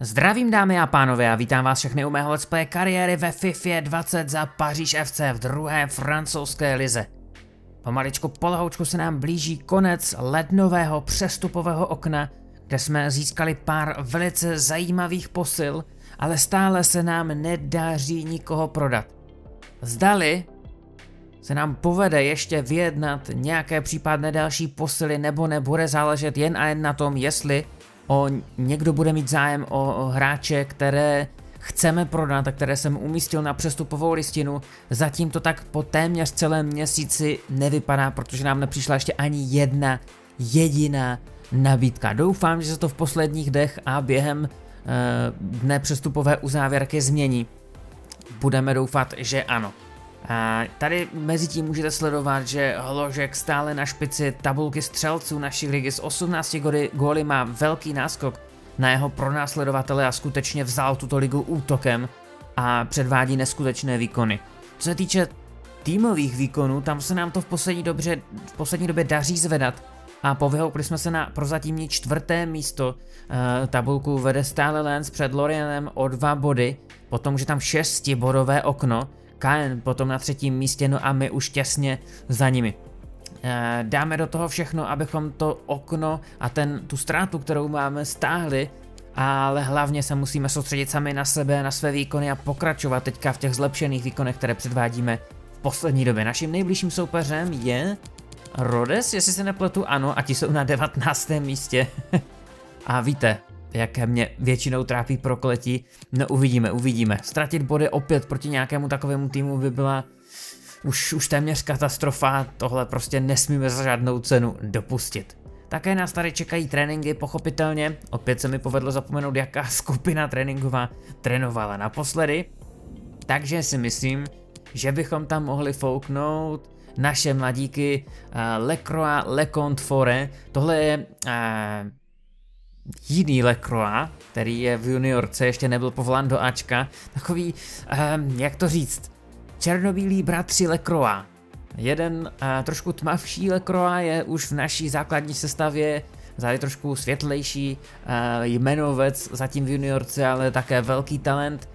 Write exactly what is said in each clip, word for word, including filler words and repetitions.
Zdravím dámy a pánové a vítám vás všechny u mého let's play kariéry ve FIFA dvacet za Paříž F C v druhé francouzské lize. Pomaličku polehoučku se nám blíží konec lednového přestupového okna, kde jsme získali pár velice zajímavých posil, ale stále se nám nedaří nikoho prodat. Zdali se nám povede ještě vyjednat nějaké případné další posily, nebo nebude záležet jen a jen na tom, jestli o někdo bude mít zájem o, o hráče, které chceme prodat a které jsem umístil na přestupovou listinu. Zatím to tak po téměř celém měsíci nevypadá, protože nám nepřišla ještě ani jedna jediná nabídka. Doufám, že se to v posledních dnech a během e, dne přestupové uzávěrky změní. Budeme doufat, že ano. A tady mezi tím můžete sledovat, že Hložek stále na špici tabulky střelců naší ligy s osmnácti góly má velký náskok na jeho pronásledovatele a skutečně vzal tuto ligu útokem a předvádí neskutečné výkony. Co se týče týmových výkonů, tam se nám to v poslední, dobře, v poslední době daří zvedat a povyhoupli jsme se na prozatímní čtvrté místo. E, tabulku vede stále Lens před Loriennem o dva body, potom že tam šestibodové okno, K N potom na třetím místě, no a my už těsně za nimi. E, dáme do toho všechno, abychom to okno a ten, tu ztrátu, kterou máme, stáhli, ale hlavně se musíme soustředit sami na sebe, na své výkony a pokračovat teďka v těch zlepšených výkonech, které předvádíme v poslední době. Naším nejbližším soupeřem je Rodez, jestli se nepletu, ano, a ti jsou na devatenáctém místě. A víte, jak mě většinou trápí prokletí, no uvidíme, uvidíme. Ztratit body opět proti nějakému takovému týmu by byla už, už téměř katastrofa, tohle prostě nesmíme za žádnou cenu dopustit. Také nás tady čekají tréninky, pochopitelně, opět se mi povedlo zapomenout, jaká skupina tréninková trénovala naposledy, takže si myslím, že bychom tam mohli fouknout naše mladíky uh, Lecroix Leconte. Tohle je uh, jiný Lecroix, který je v juniorce, ještě nebyl povolán do Ačka, takový, um, jak to říct, černobílý bratři Lecroix. Jeden uh, trošku tmavší Lecroix je už v naší základní sestavě, zároveň trošku světlejší uh, jmenovec zatím v juniorce, ale také velký talent.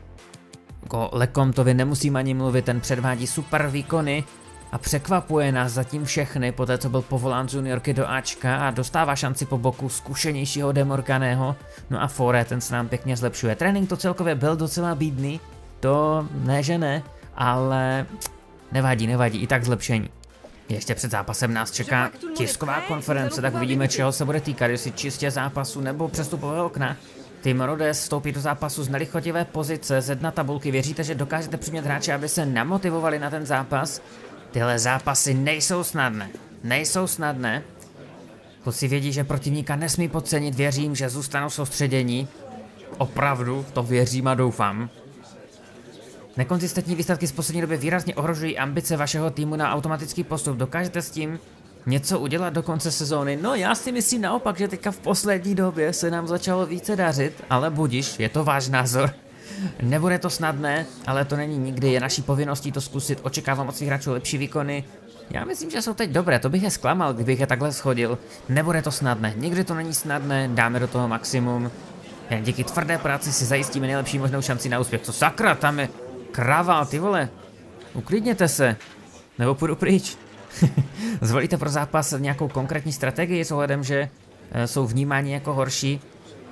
O Lecontovi nemusím ani mluvit, ten předvádí super výkony a překvapuje nás zatím všechny, poté co byl povolán z juniorky do Ačka a dostává šanci po boku zkušenějšího Demorkaného, no a Fore, ten se nám pěkně zlepšuje. Trénink to celkově byl docela bídný, to ne že ne, ale nevadí, nevadí, i tak zlepšení. Ještě před zápasem nás čeká tisková konference, tak uvidíme, čeho se bude týkat, jestli čistě zápasu nebo přestupového okna. Tým Rodez vstoupí do zápasu z nelichotivé pozice, z dna tabulky. Věříte, že dokážete přimět hráče, aby se namotivovali na ten zápas? Tyhle zápasy nejsou snadné, nejsou snadné. Kluci vědí, že protivníka nesmí podcenit, věřím, že zůstanou soustředění. Opravdu, to věřím a doufám. Nekonzistentní výsledky z poslední doby výrazně ohrožují ambice vašeho týmu na automatický postup. Dokážete s tím něco udělat do konce sezóny? No já si myslím naopak, že teďka v poslední době se nám začalo více dařit, ale budiš, je to váš názor. Nebude to snadné, ale to není nikdy, je naší povinností to zkusit, očekávám od svých hráčů lepší výkony. Já myslím, že jsou teď dobré, to bych je zklamal, kdybych je takhle shodil. Nebude to snadné, nikdy to není snadné, dáme do toho maximum. Jen díky tvrdé práci si zajistíme nejlepší možnou šanci na úspěch. Co sakra, tam je kraval, ty vole. Uklidněte se, nebo půjdu pryč. Zvolíte pro zápas nějakou konkrétní strategii s ohledem, že e, jsou vnímáni jako horší.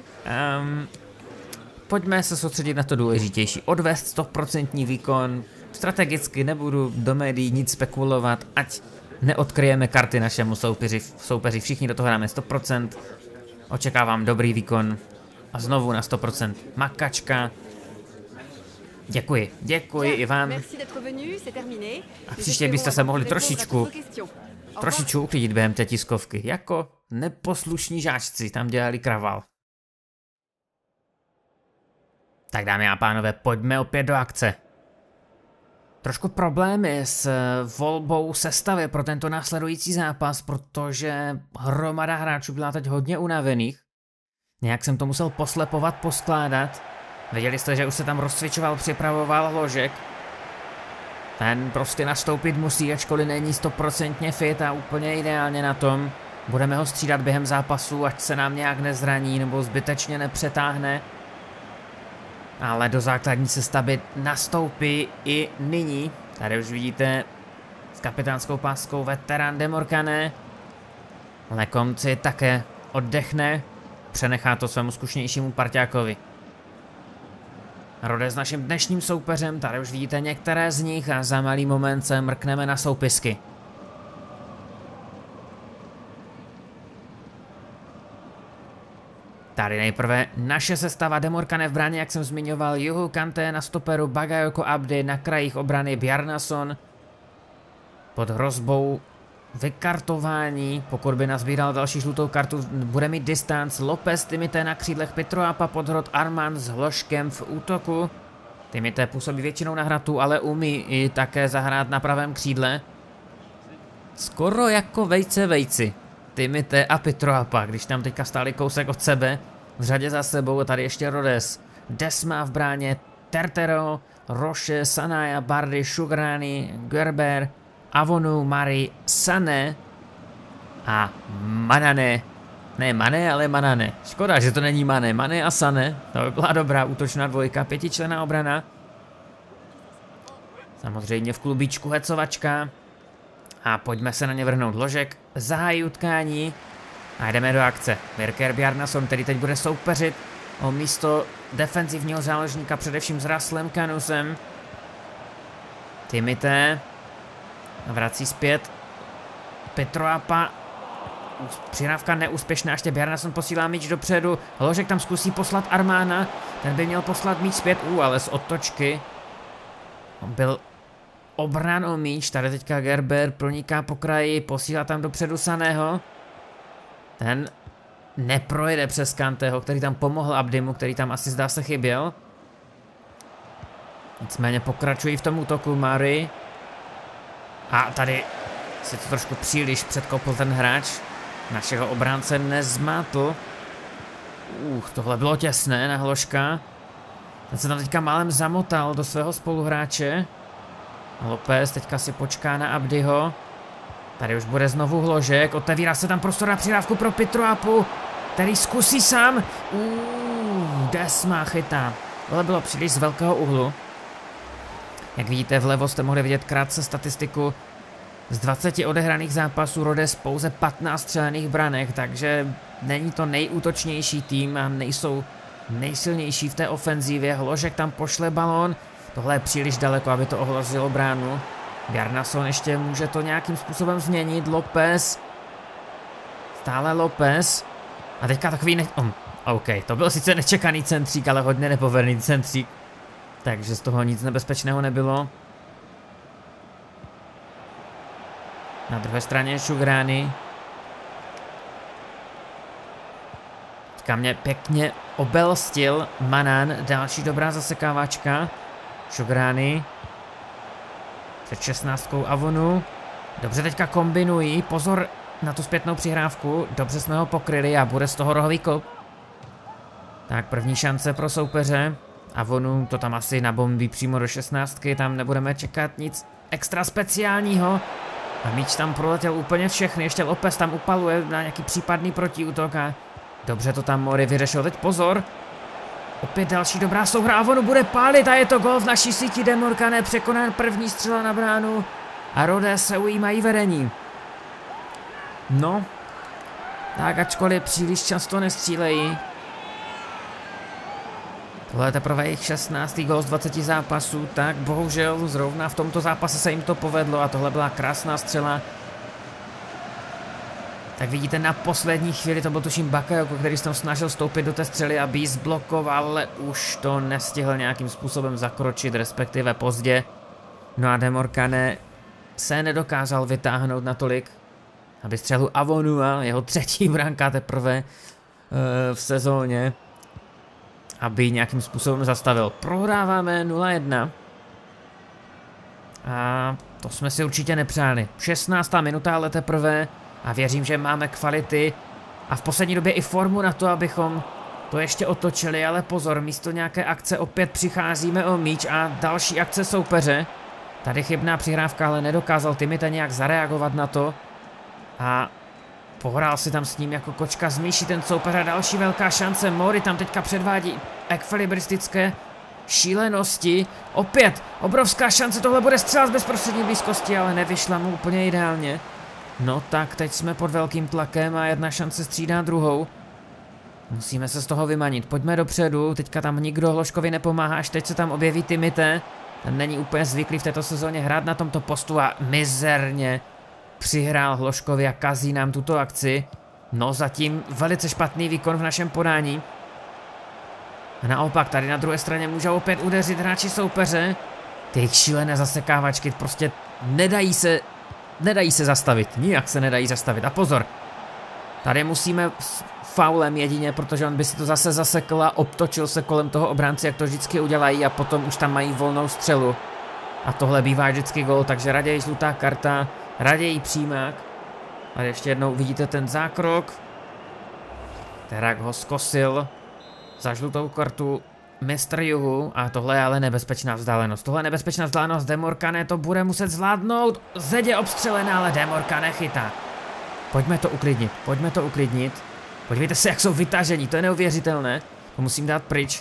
Um, Pojďme se soustředit na to důležitější. Odvést sto procent výkon. Strategicky nebudu do médií nic spekulovat, ať neodkryjeme karty našemu soupeři. soupeři. Všichni do toho dáme sto procent. Očekávám dobrý výkon. A znovu na sto procent makačka. Děkuji, děkuji i vám. A příště byste se mohli trošičku, trošičku uklidit během té tiskovky. Jako neposlušní žáčci tam dělali kraval. Tak dámy a pánové, pojďme opět do akce. Trošku problémy s volbou sestavy pro tento následující zápas, protože hromada hráčů byla teď hodně unavených. Nějak jsem to musel poslepovat, poskládat. Viděli jste, že už se tam rozcvičoval, připravoval Hložek. Ten prostě nastoupit musí, ačkoliv není stoprocentně fit a úplně ideálně na tom. Budeme ho střídat během zápasu, ať se nám nějak nezraní nebo zbytečně nepřetáhne. ale do základní sestavy nastoupí i nyní. Tady už vidíte s kapitánskou páskou veterán Demorkane. Lekomci také oddechne, přenechá to svému zkušenějšímu parťákovi. Rode s naším dnešním soupeřem, tady už vidíte některé z nich a za malý moment se mrkneme na soupisky. Tady nejprve naše sestava Demorkane v bráně, jak jsem zmiňoval, Juhu Kante na stoperu, Bagayoko Abdi na krajích obrany, Bjarnason pod hrozbou vykartování, pokud by nazbíral další žlutou kartu, bude mít distanc. Lopez, Timité na křídlech, Pitroapa, Podhrot, Arman s Hloškem v útoku. Timité působí většinou na hratu, ale umí i také zahrát na pravém křídle. Skoro jako vejce vejci. Timité a Pitroapa, když tam teďka stáli kousek od sebe, v řadě za sebou, tady ještě Rhodes. Desma v bráně, Tertero, Roche, Sanaya, Bardy, Shugrani, Gerber, Avonu, Mari, Sané a Manane. Ne Mane, ale Manane. Škoda, že to není Mane. Mane a Sané. To by byla dobrá útočná dvojka. Pětičlenná obrana. Samozřejmě v klubíčku hecovačka. A pojďme se na ně vrhnout. Ložek zahájí utkání. A jdeme do akce. Birker Bjarnason, který teď bude soupeřit o místo defenzivního záložníka, především s Raslem Kanusem. Timité vrací zpět. Pitroapa. Přihrávka neúspěšná, ještě Bjarnason posílá míč dopředu. Ložek tam zkusí poslat Armána. Ten by měl poslat míč zpět, uh, ale z otočky. On byl obrán o míč, tady teďka Gerber proniká po kraji, posílá tam dopředu Saného. Ten neprojede přes Kanteho, který tam pomohl Abdimu, který tam asi zdá se chyběl. Nicméně pokračují v tom útoku Mari. A tady si to trošku příliš předkopl ten hráč. Našeho obránce nezmátl. Uh, tohle bylo těsné na Hloška. Ten se tam teďka málem zamotal do svého spoluhráče. Lopez teďka si počká na Abdiho. Tady už bude znovu Hložek. Otevírá se tam prostor na přihrávku pro Pitroapu, který zkusí sám. Uh, Desma chytá. Tohle bylo příliš z velkého úhlu. Jak vidíte vlevo jste mohli vidět krátce statistiku. Z dvaceti odehraných zápasů Rhodes pouze patnáct střelených branek, takže není to nejútočnější tým a nejsou nejsilnější v té ofenzívě. Hložek tam pošle balón. Tohle je příliš daleko, aby to ohrozilo bránu. Bjarnason ještě může to nějakým způsobem změnit. Lopez. Stále Lopez. A teďka takový ne... Oh, OK, to byl sice nečekaný centřík, ale hodně nepovedený centřík. Takže z toho nic nebezpečného nebylo. Na druhé straně Shugrani. Teďka mě pěkně obelstil Manan, další dobrá zasekávačka. Shugrani. Před šestnáctkou Avonu. Dobře teďka kombinují, pozor na tu zpětnou přihrávku, dobře jsme ho pokryli a bude z toho rohový kop. Tak první šance pro soupeře. Avonu to tam asi nabombí přímo do šestnáctky, tam nebudeme čekat nic extra speciálního. A míč tam proletěl úplně všechny, ještě Lopez tam upaluje na nějaký případný protiútok a dobře to tam Mori vyřešil. Teď pozor, opět další dobrá souhra, Avonu bude pálit a je to gol v naší síti. Demorkane překonán, první střela na bránu a Rhodes se ujímají vedení. No, tak ačkoliv příliš často nestřílejí. Tohle je teprve jejich šestnáctý gol z dvaceti zápasů, tak bohužel zrovna v tomto zápase se jim to povedlo a tohle byla krásná střela. Tak vidíte, na poslední chvíli to byl tuším Bakayoko, který se tam snažil stoupit do té střely, aby ji zblokoval, ale už to nestihl nějakým způsobem zakročit, respektive pozdě. No a Demorkane se nedokázal vytáhnout natolik, aby střelu Avonu a jeho třetí branka teprve uh, v sezóně, aby nějakým způsobem zastavil. Prohráváme nula jedna. A to jsme si určitě nepřáli. šestnáctá minuta ale teprve a věřím, že máme kvality a v poslední době i formu na to, abychom to ještě otočili, ale pozor, místo nějaké akce opět přicházíme o míč a další akce soupeře. Tady chybná přihrávka, ale nedokázal Timité nějak zareagovat na to a pohrál si tam s ním jako kočka z myší ten soupeř a další velká šance. Mori tam teďka předvádí ekvilibristické šílenosti. Opět obrovská šance, tohle bude střela z bezprostřední blízkosti, ale nevyšla mu úplně ideálně. No tak teď jsme pod velkým tlakem a jedna šance střídá druhou. Musíme se z toho vymanit, pojďme dopředu, teďka tam nikdo Hložkovi nepomáhá, až teď se tam objeví Timite. Ten není úplně zvyklý v této sezóně hrát na tomto postu a mizerně přihrál Hložkovi a kazí nám tuto akci. No zatím velice špatný výkon v našem podání. A naopak tady na druhé straně můžou opět udeřit hráči soupeře. Ty jejich šílené zasekávačky prostě nedají se, nedají se zastavit, nijak se nedají zastavit. A pozor, tady musíme s faulem jedině, protože on by si to zase zasekl a obtočil se kolem toho obránce, jak to vždycky udělají a potom už tam mají volnou střelu. A tohle bývá vždycky gól, takže raději žlutá karta, raději přímák. A ještě jednou vidíte ten zákrok. Terak ho zkosil za žlutou kartu mistr Juhu a tohle je ale nebezpečná vzdálenost. Tohle je nebezpečná vzdálenost, Demorkane to bude muset zvládnout. Zedě obstřelená, ale Demorkane chytá. Pojďme to uklidnit, pojďme to uklidnit. Podívejte se, jak jsou vytažení, to je neuvěřitelné. To musím dát pryč.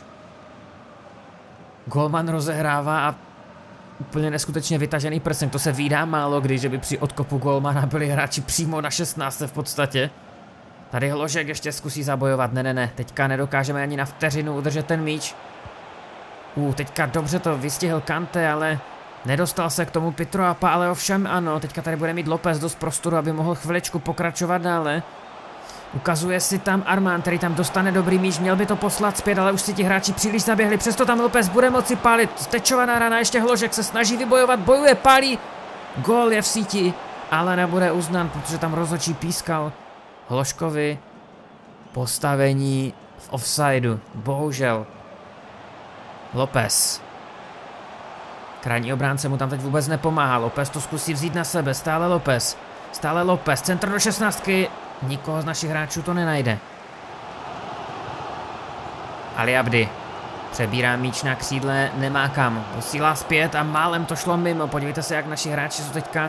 Golman rozehrává a úplně neskutečně vytažený prsenk. To se vídá málo kdy, že by při odkopu golmana byli hráči přímo na šestnáct v podstatě. Tady Hložek ještě zkusí zabojovat, ne, ne, ne, teďka nedokážeme ani na vteřinu udržet ten míč. Uh, teďka dobře to vystihl Kante, ale nedostal se k tomu Pitroapa, ale ovšem ano, teďka tady bude mít Lopez dost prostoru, aby mohl chviličku pokračovat dále. Ukazuje si tam Armán, který tam dostane dobrý míč, měl by to poslat zpět, ale už si ti hráči příliš zaběhli, přesto tam Lopez bude moci pálit, stečovaná rana, ještě Hložek se snaží vybojovat, bojuje, pálí, gól je v síti, ale nebude uznán, protože tam rozhodčí pískal Hložkovi postavení v offsideu, bohužel. Lopez. Krajní obránce mu tam teď vůbec nepomáhá, Lopez to zkusí vzít na sebe, stále Lopez, stále Lopez, centr do šestnáctky. Nikoho z našich hráčů to nenajde. Ali Abdi přebírá míč na křídle, nemá kam. Posílá zpět a málem to šlo mimo. Podívejte se, jak naši hráči jsou teďka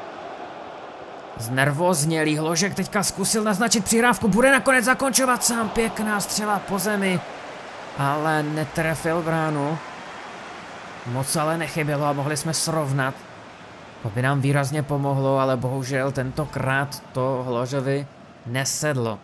znervoznělí. Hložek teďka zkusil naznačit přihrávku, bude nakonec zakončovat sám. Pěkná střela po zemi, ale netrefil bránu. Moc ale nechybělo a mohli jsme srovnat. To by nám výrazně pomohlo, ale bohužel tentokrát to Hložovi nesedlo.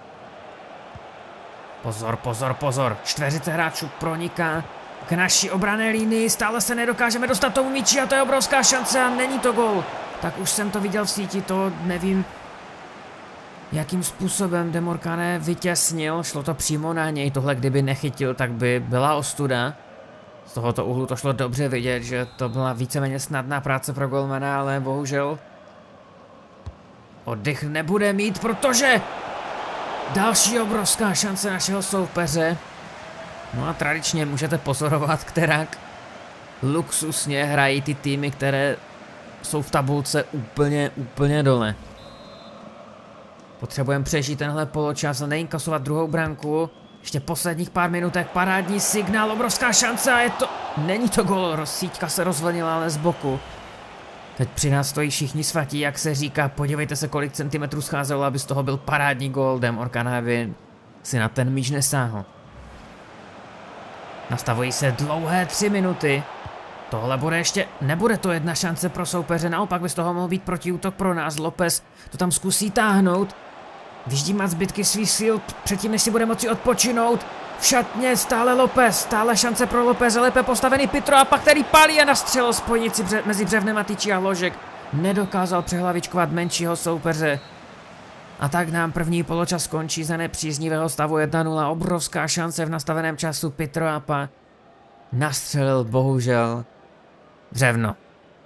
Pozor, pozor, pozor. Čtveřice hráčů proniká k naší obranné línii. Stále se nedokážeme dostat tomu míči a to je obrovská šance a není to gól. Tak už jsem to viděl v síti, to nevím, jakým způsobem Demorkane vytěsnil. Šlo to přímo na něj, tohle kdyby nechytil, tak by byla ostuda. Z tohoto úhlu to šlo dobře vidět, že to byla víceméně snadná práce pro golmana, ale bohužel oddych nebude mít, protože další obrovská šance našeho soupeře. No a tradičně můžete pozorovat, kterak luxusně hrají ty týmy, které jsou v tabulce úplně, úplně dole. Potřebujeme přežít tenhle poločas a neinkasovat druhou branku. Ještě posledních pár minutek, parádní signál, obrovská šance a je to... Není to gól, síťka se rozvlnila, ale z boku. Teď při nás stojí všichni svatí, jak se říká, podívejte se, kolik centimetrů scházelo, aby z toho byl parádní gól, Demorkane by si na ten míč nesáhl. Nastavují se dlouhé tři minuty. Tohle bude ještě, nebude to jedna šance pro soupeře, naopak by z toho mohl být protiútok pro nás. Lopez to tam zkusí táhnout. Vyždímat zbytky svých sil předtím, než si bude moci odpočinout. V šatně stále Lopez, stále šance pro Lopez, lépe postavený Pitroapa, který pálí a nastřelil spojnici bře mezi Břevnem a Tyčí a Hložek. Nedokázal přehlavičkovat menšího soupeře. A tak nám první poločas skončí za nepříznivého stavu jedna nula. Obrovská šance v nastaveném času, Pitroapa nastřelil bohužel Břevno.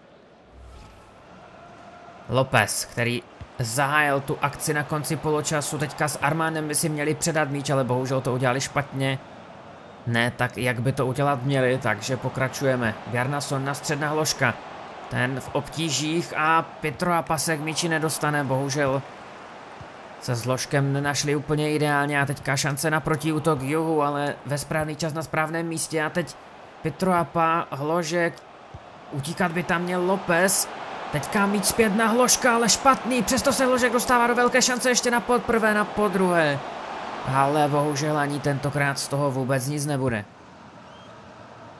Lopez, který zahájil tu akci na konci poločasu, teďka s Armánem by si měli předat míč, ale bohužel to udělali špatně. Ne tak, jak by to udělat měli, takže pokračujeme. Bjarnason na středná Hložka. Ten v obtížích a Pitroapa se k míči nedostane, bohužel se s Hložkem nenašli úplně ideálně a teďka šance na protiútok Juhu, ale ve správný čas na správném místě a teď Pitroapa, Hložek, utíkat by tam měl Lopez. Teďka míč zpět na Hložka, ale špatný, přesto se Hložek dostává do velké šance ještě na podprvé, na podruhé. Ale bohužel ani tentokrát z toho vůbec nic nebude.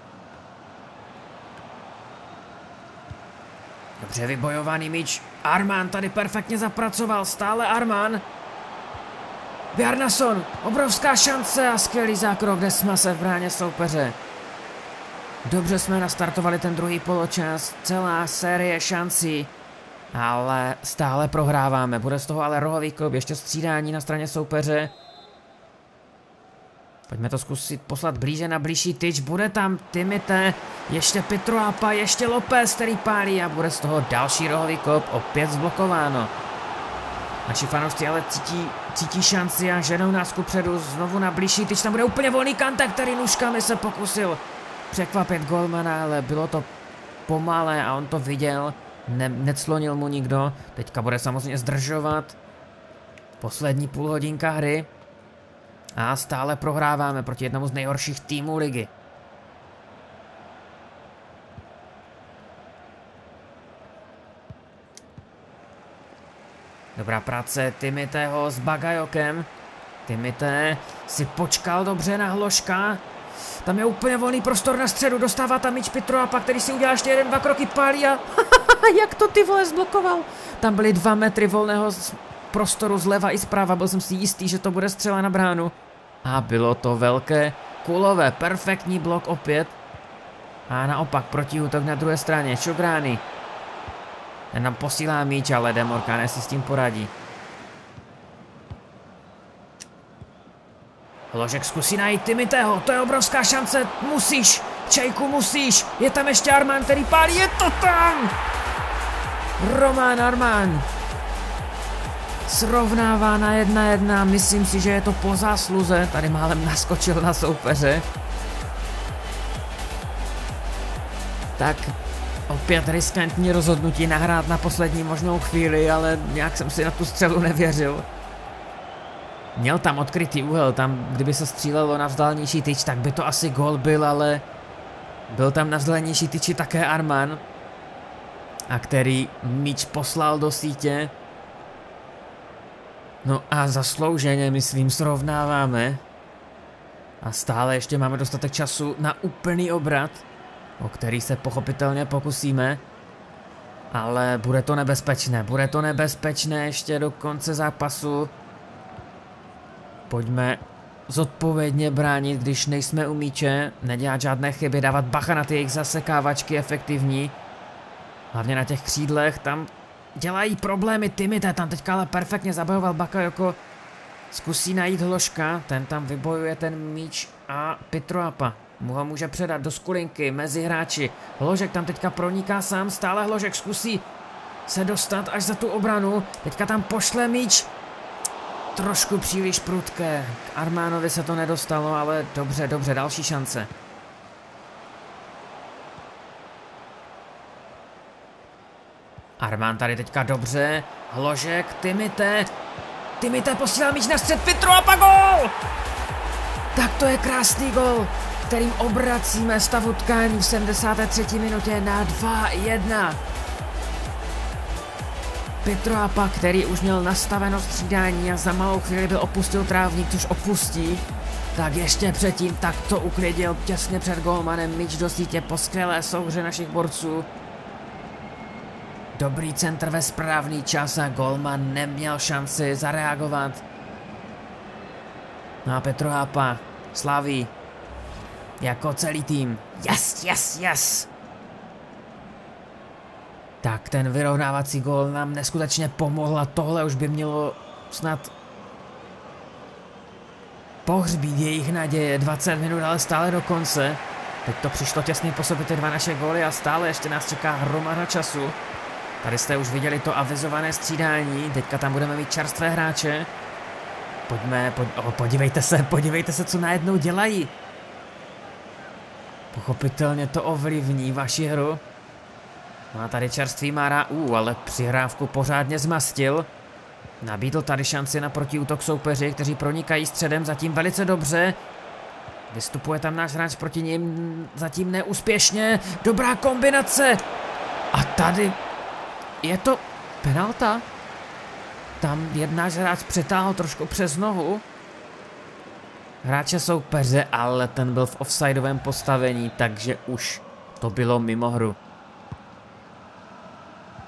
Dobře vybojovaný míč. Arman tady perfektně zapracoval, stále Arman. Bjarnason, obrovská šance a skvělý zákrok Desmase v bráně soupeře. Dobře jsme nastartovali ten druhý poločas, celá série šancí, ale stále prohráváme. Bude z toho ale rohový klub, ještě střídání na straně soupeře. Pojďme to zkusit poslat blíže na blížší tyč, bude tam Timite, ještě Petruapa, ještě López, který pálí a bude z toho další rohový klub, opět zblokováno. Naši fanoušci ale cítí, cítí šanci a ženou nás kupředu znovu na blížší tyč, tam bude úplně volný Kante, který nůžkami se pokusil překvapit golmana, ale bylo to pomalé a on to viděl, ne, neclonil mu nikdo, teďka bude samozřejmě zdržovat. Poslední půl hodinka hry. A stále prohráváme proti jednomu z nejhorších týmů ligy. Dobrá práce Timiteho s Bagayokem. Timite si počkal dobře na Hložka. Tam je úplně volný prostor na středu, dostává tam míč Petruapa, který si udělá ještě jeden, dva kroky, pálí a jak to ty vole zblokoval. Tam byly dva metry volného prostoru zleva i zprava, byl jsem si jistý, že to bude střela na bránu. A bylo to velké, kulové, perfektní blok opět. A naopak protiútok na druhé straně, Čográny. Ten nám posílá míč, ale Demorkane si s tím poradí. Hložek zkusí najít Timiteho, to je obrovská šance, musíš, Čejku musíš, je tam ještě Arman, který pálí, je to tam! Roman Arman srovnává na jedna jedna, myslím si, že je to po zásluze, tady málem naskočil na soupeře. Tak opět riskantní rozhodnutí nahrát na poslední možnou chvíli, ale nějak jsem si na tu střelu nevěřil. Měl tam odkrytý úhel, tam kdyby se střílelo na vzdálenější tyč, tak by to asi gól byl, ale byl tam na vzdálenější tyči také Arman, a který míč poslal do sítě. No a zaslouženě, myslím, srovnáváme. A stále ještě máme dostatek času na úplný obrat, o který se pochopitelně pokusíme. Ale bude to nebezpečné, bude to nebezpečné ještě do konce zápasu. Pojďme zodpovědně bránit, když nejsme u míče, nedělat žádné chyby, dávat bacha na ty jejich zasekávačky efektivní. Hlavně na těch křídlech, tam dělají problémy Timite, tam teďka ale perfektně zabojoval Bakayoko. Zkusí najít Hložka, ten tam vybojuje ten míč a Petruapa mu ho může předat do skulinky mezi hráči. Hložek tam teďka proniká sám, stále Hložek zkusí se dostat až za tu obranu, teďka tam pošle míč. Trošku příliš prudké, k Armánovi se to nedostalo, ale dobře, dobře, další šance. Arman tady teďka dobře, Hložek, Timite, Timite posílá míč na střed, Petruapa, gól! Tak to je krásný gól, kterým obracíme stav utkání v sedmdesáté třetí minutě na dva jedna. Petruapa, který už měl nastaveno střídání a za malou chvíli byl opustil trávník, což opustí, tak ještě předtím tak to uklidil těsně před gólmanem, míč do sítě po skvělé souhře našich borců. Dobrý centr ve správný čas a gólman neměl šanci zareagovat. No a Petruapa slaví jako celý tým. Yes, yes, yes! Tak ten vyrovnávací gól nám neskutečně pomohl a tohle už by mělo snad pohřbít jejich naděje. dvacet minut, ale stále do konce. Teď to přišlo těsně po sobě ty dva naše góly a stále ještě nás čeká hromada času. Tady jste už viděli to avizované střídání, teďka tam budeme mít čerstvé hráče. Pojďme, pojď, oh, podívejte se, podívejte se, co najednou dělají. Pochopitelně to ovlivní vaši hru. No a tady čerstvý Mara, uh, ale přihrávku pořádně zmastil. Nabídl tady šanci na protiútok soupeři, kteří pronikají středem zatím velice dobře. Vystupuje tam náš hráč proti nim zatím neúspěšně. Dobrá kombinace. A tady je to penalta. Tam náš hráč přetáhl trošku přes nohu hráče soupeře, ale ten byl v offsideovém postavení, takže už to bylo mimo hru.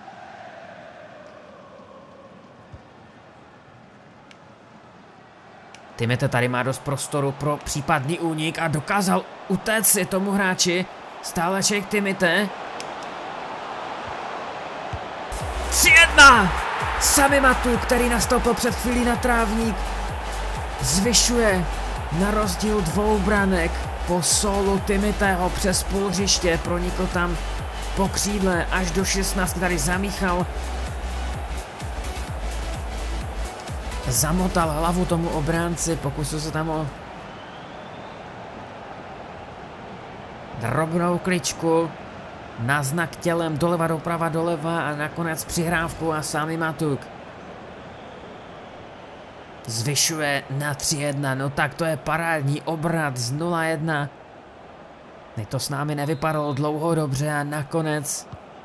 Timete tady má dost prostoru pro případný únik a dokázal utéct si tomu hráči. Stále ček Timete. tři jedna! Sami Matu, který nastoupil před chvílí na trávník, zvyšuje na rozdíl dvou branek po solu Timiteho přes půl hřiště. Pronikl tam po křídle až do šestnáctky, tady zamíchal. Zamotal hlavu tomu obránci, pokusil se tam o drobnou kličku. Na znak tělem doleva doprava doleva a nakonec přihrávku a Sami Matuk zvyšuje na tři jedna. No tak to je parádní obrat z nula jedna. Teď to s námi nevypadalo dlouho dobře a nakonec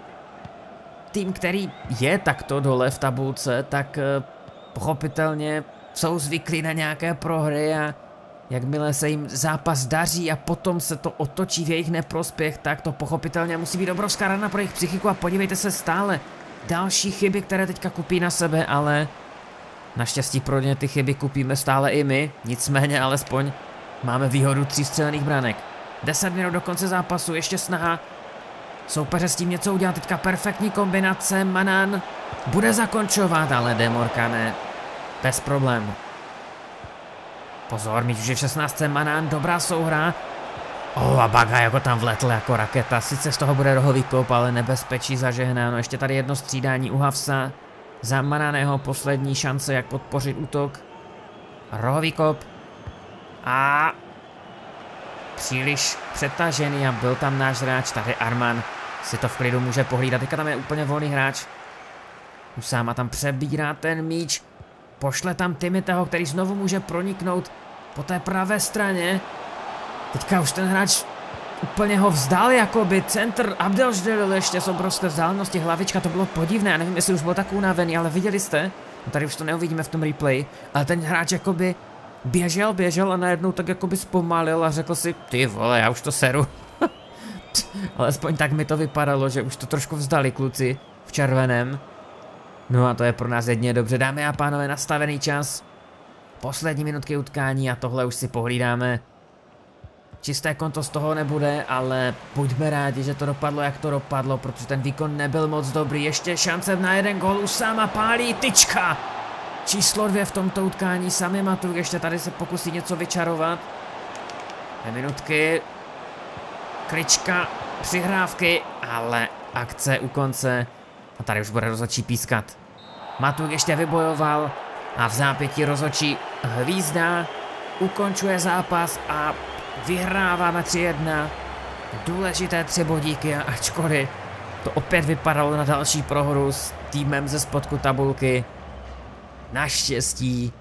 tým, který je takto dole v tabulce, tak pochopitelně jsou zvyklí na nějaké prohry a jakmile se jim zápas daří a potom se to otočí v jejich neprospěch, tak to pochopitelně musí být obrovská rana pro jejich psychiku a podívejte se stále. Další chyby, které teďka kupí na sebe, ale naštěstí pro ně ty chyby kupíme stále i my, nicméně alespoň máme výhodu tří střelených branek. deset minut do konce zápasu, ještě snaha soupeře s tím něco udělat, teďka perfektní kombinace, Manan bude zakončovat, ale Demorka ne, bez problému. Pozor, míč už je v šestnáctce, Manan, dobrá souhra. Oh, a Baga jako tam vletl jako raketa, sice z toho bude rohový kop, ale nebezpečí zažehnáno. Ještě tady jedno střídání u Havsa, za Mananého poslední šance, jak podpořit útok. Rohový kop. A příliš přetažený a byl tam náš hráč, tady Arman si to v klidu může pohlídat, teďka tam je úplně volný hráč. Usáma tam přebírá ten míč, pošle tam Timiteho, který znovu může proniknout po té pravé straně. Teďka už ten hráč úplně ho vzdal, jakoby centr Abdelždelil ještě z obrovské vzdálenosti, hlavička, to bylo podivné, já nevím, jestli už byl tak unavený, ale viděli jste? No tady už to neuvidíme v tom replay, ale ten hráč jakoby běžel, běžel a najednou tak jakoby zpomalil a řekl si, ty vole, já už to seru. Alespoň tak mi to vypadalo, že už to trošku vzdali kluci v červeném. No a to je pro nás jedně dobře, dámy a pánové, nastavený čas. Poslední minutky utkání a tohle už si pohlídáme. Čisté konto z toho nebude, ale buďme rádi, že to dopadlo, jak to dopadlo, protože ten výkon nebyl moc dobrý. Ještě šance na jeden gól, Usáma pálí, tyčka! Číslo dvě v tomto utkání, Sami Matuk ještě tady se pokusí něco vyčarovat. Dvě minutky. Klička, přihrávky, ale akce u konce. A tady už bude rozhodčí pískat. Matuk ještě vybojoval a v zápětí rozhodčí hvízdá, ukončuje zápas a vyhráváme tři jedna. Důležité tři bodíky a ačkoliv to opět vypadalo na další prohru s týmem ze spodku tabulky, naštěstí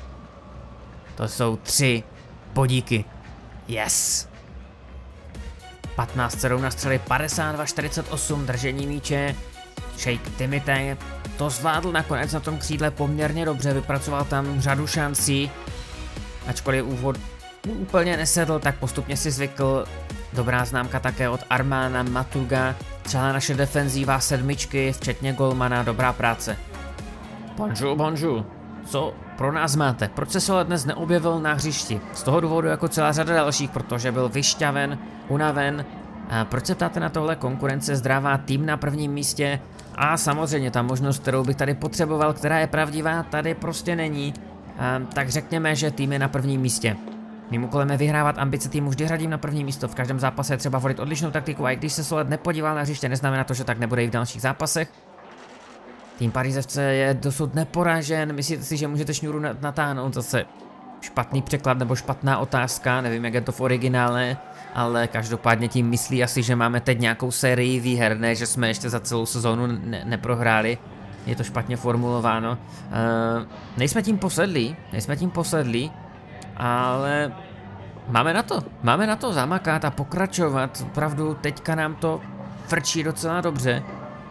to jsou tři bodíky. Yes! patnáct sedm na střely, padesát dva čtyřicet osm držení míče. Sheikh Timite to zvládl nakonec na tom křídle poměrně dobře, vypracoval tam řadu šancí. Ačkoliv úvod úplně nesedl, tak postupně si zvykl. Dobrá známka také od Armana Matuga. Celá naše defenzíva sedmičky, včetně golmana, dobrá práce. Bonjour, bonjour. Co pro nás máte? Proč se Sole dnes neobjevil na hřišti? Z toho důvodu jako celá řada dalších, protože byl vyšťaven, unaven. A proč se ptáte na tohle? Konkurence zdravá, tým na prvním místě a samozřejmě ta možnost, kterou bych tady potřeboval, která je pravdivá, tady prostě není. A, tak řekněme, že tým je na prvním místě. Mým úkolem je vyhrávat, ambice týmu vždy řadím na první místo, v každém zápase je třeba volit odlišnou taktiku a i když se Solet nepodíval na hřiště, neznamená to, že tak nebude i v dalších zápasech. Tým Paris F C je dosud neporažen, myslíte si, že můžete šňůru natáhnout? Zase špatný překlad nebo špatná otázka, nevím, jak je to v originále, ale každopádně tím myslí asi, že máme teď nějakou sérii výher, ne, že jsme ještě za celou sezónu ne neprohráli. Je to špatně formulováno. Uh, nejsme tím posedlí, nejsme tím posedlí, ale máme na to, máme na to zamakat a pokračovat. Opravdu teďka nám to frčí docela dobře.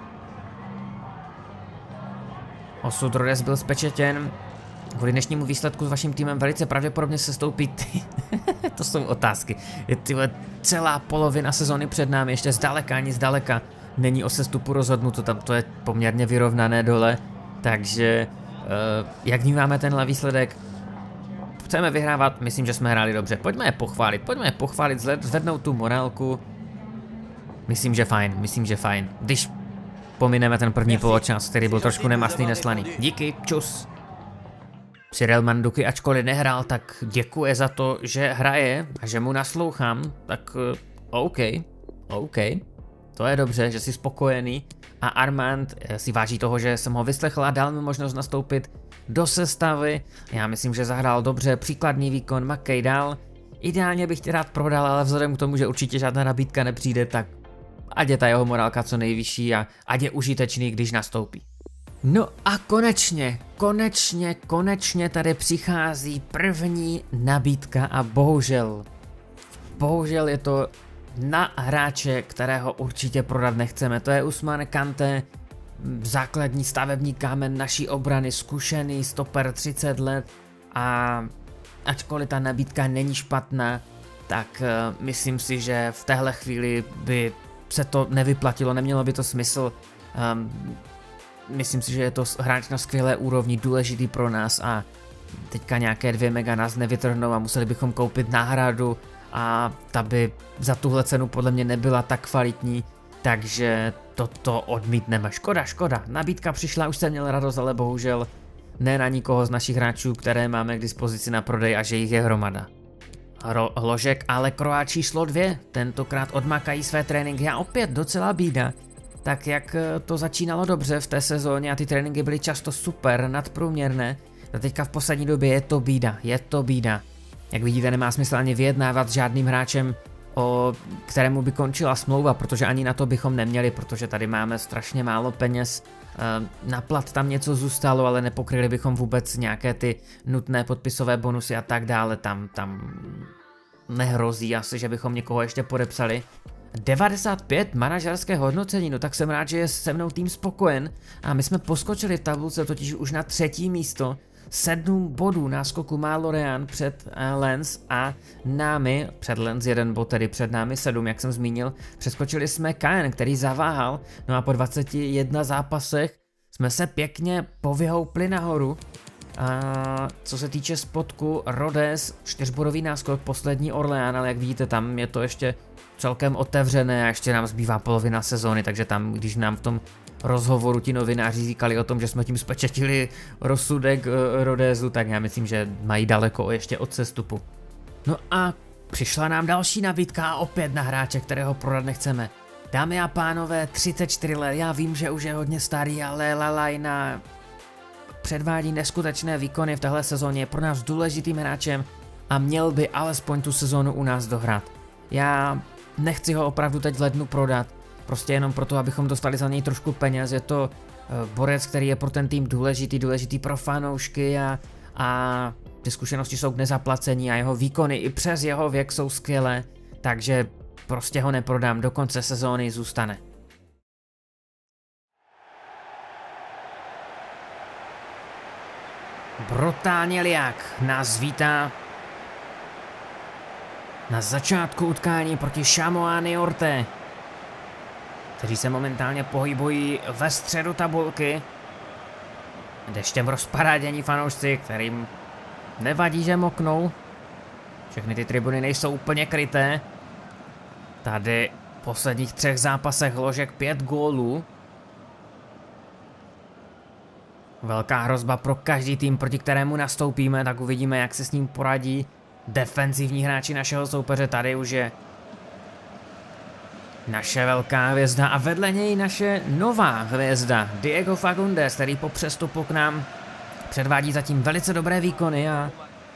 Osud Rodez byl spečetěn. Kvůli dnešnímu výsledku s vaším týmem velice pravděpodobně se stoupí ty. To jsou otázky. Je tyhle celá polovina sezóny před námi, ještě zdaleka ani zdaleka není o sestupu rozhodnuto, tam to je poměrně vyrovnané dole. Takže uh, jak vnímáme tenhle výsledek? chceme vyhrávat, myslím, že jsme hráli dobře. Pojďme je pochválit, pojďme je pochválit, zvednout tu morálku. Myslím, že fajn, myslím, že fajn. Když pomineme ten první poločas, který byl trošku nemastný, neslaný. Díky, čus. Cyril Manduky, ačkoliv nehrál, tak děkuje za to, že hraje a že mu naslouchám, tak uh, OK, OK. To je dobře, že jsi spokojený a Armand si váží toho, že jsem ho vyslechl a dal mi možnost nastoupit do sestavy. Já myslím, že zahrál dobře, příkladný výkon, makej dál. Ideálně bych tě rád prodal, ale vzhledem k tomu, že určitě žádná nabídka nepřijde, tak ať je ta jeho morálka co nejvyšší a ať je užitečný, když nastoupí. No a konečně, konečně, konečně tady přichází první nabídka a bohužel, bohužel je to na hráče, kterého určitě prodat nechceme. To je Ousmane Kanté, základní stavební kámen naší obrany, zkušený stoper třicet let a ačkoliv ta nabídka není špatná, tak uh, myslím si, že v téhle chvíli by se to nevyplatilo, nemělo by to smysl. Um, myslím si, že je to hráč na skvělé úrovni, důležitý pro nás a teďka nějaké dvě mega nás nevytrhnou a museli bychom koupit náhradu a ta by za tuhle cenu podle mě nebyla tak kvalitní, takže toto odmítneme. Škoda, škoda. Nabídka přišla, už jsem měl radost, ale bohužel ne na nikoho z našich hráčů, které máme k dispozici na prodej a že jich je hromada. Ro Hložek a Lecroix číslo dvě, tentokrát odmakají své tréninky a opět docela bída. Tak jak to začínalo dobře v té sezóně a ty tréninky byly často super, nadprůměrné, a teďka v poslední době je to bída, je to bída. Jak vidíte, nemá smysl ani vyjednávat s žádným hráčem, o kterému by končila smlouva, protože ani na to bychom neměli, protože tady máme strašně málo peněz. Na plat tam něco zůstalo, ale nepokryli bychom vůbec nějaké ty nutné podpisové bonusy a tak dále. Tam, tam nehrozí asi, že bychom někoho ještě podepsali. devadesát pět manažerské hodnocení, no tak jsem rád, že je se mnou tým spokojen a my jsme poskočili v tabulce totiž už na třetí místo. Sedm bodů náskoku má Lorient před uh, Lens a námi, před Lens jeden bod, tedy před námi sedm, jak jsem zmínil, přeskočili jsme Caen, který zaváhal, no a po dvaceti jedné zápasech jsme se pěkně povyhoupli nahoru. A co se týče spodku, Rodez, čtyřbodový náskok, poslední Orléans, ale jak vidíte, tam je to ještě celkem otevřené a ještě nám zbývá polovina sezóny, takže tam, když nám v tom rozhovoru ti novináři říkali o tom, že jsme tím spečetili rozsudek uh, Rodezu, tak já myslím, že mají daleko ještě od sestupu. No a přišla nám další nabídka a opět na hráče, kterého prodat nechceme. Dámy a pánové, třicet čtyři let, já vím, že už je hodně starý, ale Lalajna předvádí neskutečné výkony v téhle sezóně, je pro nás důležitým hráčem a měl by alespoň tu sezónu u nás dohrát. Já nechci ho opravdu teď v lednu prodat, prostě jenom proto, abychom dostali za něj trošku peněz. Je to uh, borec, který je pro ten tým důležitý, důležitý pro fanoušky a, a ty zkušenosti jsou k nezaplacení a jeho výkony i přes jeho věk jsou skvělé, takže prostě ho neprodám, do konce sezóny zůstane. Brutálně Liák nás vítá na začátku utkání proti Chamois Niortais, kteří se momentálně pohybují ve středu tabulky. Deštěm rozparádění fanoušci, kterým nevadí, že moknou. Všechny ty tribuny nejsou úplně kryté. Tady v posledních třech zápasech Hložek pět gólů. Velká hrozba pro každý tým, proti kterému nastoupíme, tak uvidíme, jak se s ním poradí defenzivní hráči našeho soupeře. Tady už je naše velká hvězda a vedle něj naše nová hvězda Diego Fagundes, který po přestupu k nám předvádí zatím velice dobré výkony a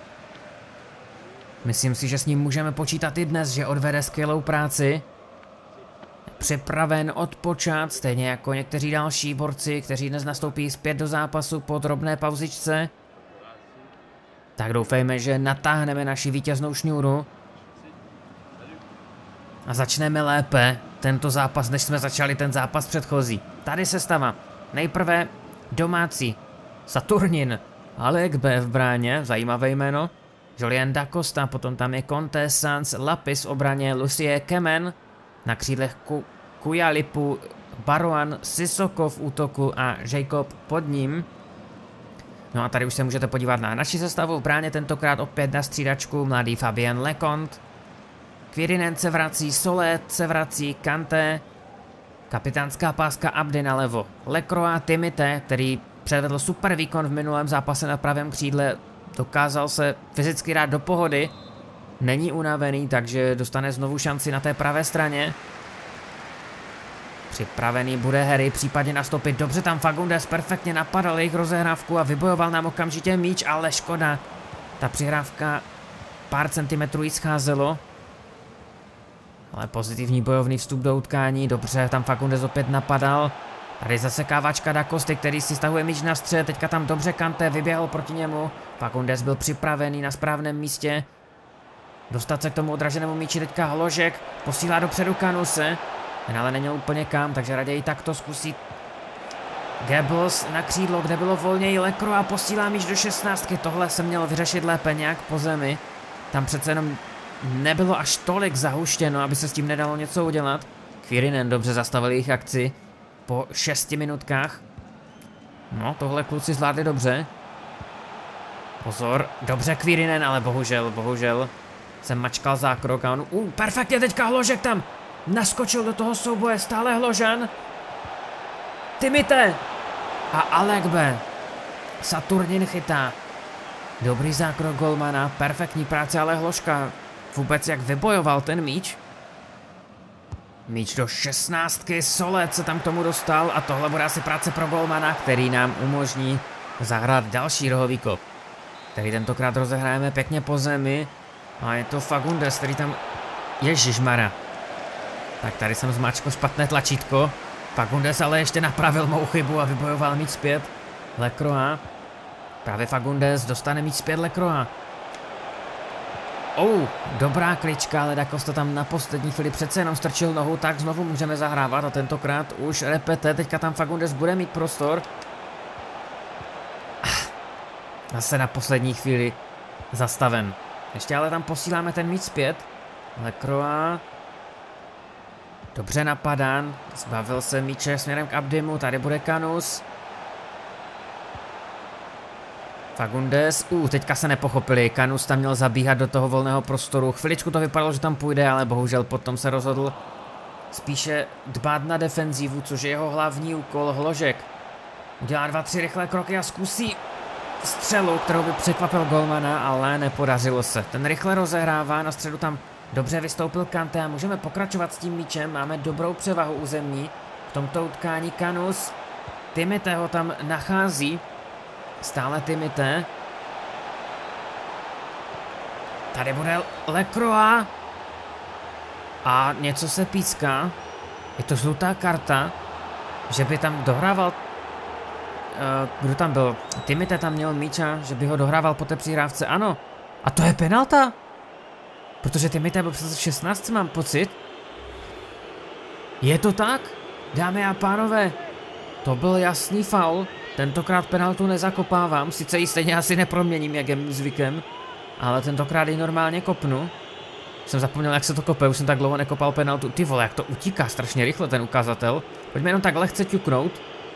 myslím si, že s ním můžeme počítat i dnes, že odvede skvělou práci. Připraven odpočat, stejně jako někteří další borci, kteří dnes nastoupí zpět do zápasu po drobné pauzičce. Tak doufejme, že natáhneme naši vítěznou šňůru a začneme lépe tento zápas, než jsme začali ten zápas předchozí. Tady sestava. Nejprve domácí Saturnin, Alek B v bráně, zajímavé jméno. Julien da Costa, potom tam je Conte, Sanz, Lapis v obraně, Lucie Kemen, na křídlech Ku Kujalipu, Baroan, Sissoko v útoku a Jacob pod ním. No a tady už se můžete podívat na naši sestavu v bráně, tentokrát opět na střídačku mladý Fabien Lecomte. Quirinen se vrací, Solet se vrací, Kanté, kapitánská páska Abdy nalevo, Lecroix, Timité, který předvedl super výkon v minulém zápase na pravém křídle, dokázal se fyzicky dát do pohody, není unavený, takže dostane znovu šanci na té pravé straně. Připravený bude Harry případně nastoupit, dobře tam Fagundes perfektně napadal jejich rozehrávku a vybojoval nám okamžitě míč, ale škoda, ta přihrávka pár centimetrů jí scházelo. Ale pozitivní bojovný vstup do utkání, dobře, tam Fagundes opět napadal. Tady zasekávačka Da Costy, který si stahuje míč na střed, teďka tam dobře Kanté vyběhl proti němu. Fagundes byl připravený na správném místě. Dostat se k tomu odraženému míči, teďka Hložek posílá dopředu Kanuse. Ten ale neměl úplně kam, takže raději takto zkusí Goebbels na křídlo, kde bylo volněji Lecroix a posílá míč do šestnáctky. Tohle se mělo vyřešit lépe nějak po zemi. Tam přece jenom nebylo až tolik zahuštěno, aby se s tím nedalo něco udělat. Quirinen dobře zastavil jejich akci po šesti minutkách. No, tohle kluci zvládli dobře. Pozor, dobře Quirinen, ale bohužel, bohužel jsem mačkal zákrok a on, uh, perfektně teďka Hložek tam naskočil do toho souboje, stále Hložan. Timité a Alekbe. Saturnin chytá. Dobrý zákrok golmana, perfektní práce, ale Hložka vůbec jak vybojoval ten míč. Míč do šestnáctky, Solet se tam k tomu dostal a tohle bude asi práce pro golmana, který nám umožní zahrát další rohový kop. Který tentokrát rozehrajeme pěkně po zemi a je to Fagundes, který tam... Ježišmarja. Tak tady jsem zmáčkl špatné tlačítko. Fagundes ale ještě napravil mou chybu a vybojoval míč zpět. Lecroix. Právě Fagundes dostane míč zpět Lecroix. Oh, dobrá klička, ale Da Costa tam na poslední chvíli přece jenom strčil nohu, tak znovu můžeme zahrávat a tentokrát už repete, teďka tam Fagundes bude mít prostor. Zase na poslední chvíli zastaven. Ještě ale tam posíláme ten míč zpět. Lecroix. Dobře napadán, zbavil se míče směrem k Abdimu, tady bude Kanus. Fagundes, uh, teďka se nepochopili, Kanus tam měl zabíhat do toho volného prostoru, chviličku to vypadalo, že tam půjde, ale bohužel potom se rozhodl spíše dbát na defenzivu, což je jeho hlavní úkol. Hložek udělá dva, tři rychlé kroky a zkusí střelu, kterou by překvapil golmana, ale nepodařilo se. Ten rychle rozehrává, na středu tam dobře vystoupil Kanté a můžeme pokračovat s tím míčem, máme dobrou převahu územní v tomto utkání. Kanus, Timité ho tam nachází. Stále Timité. Tady bude Lecroix. A něco se píská. Je to žlutá karta. Že by tam dohrával... Uh, kdo tam byl? Timité tam měl míča, že by ho dohrával po té přihrávce. Ano. A to je penalta? Protože Timité byl přece v šestnáctce, mám pocit. Je to tak? Dámy a pánové. To byl jasný faul. Tentokrát penaltu nezakopávám, sice ji stejně asi neproměním, jak je mým zvykem, ale tentokrát ji normálně kopnu. Jsem zapomněl, jak se to kope, už jsem tak dlouho nekopal penaltu. Ty vole, jak to utíká strašně rychle ten ukazatel. Pojďme jenom tak lehce ťuknout.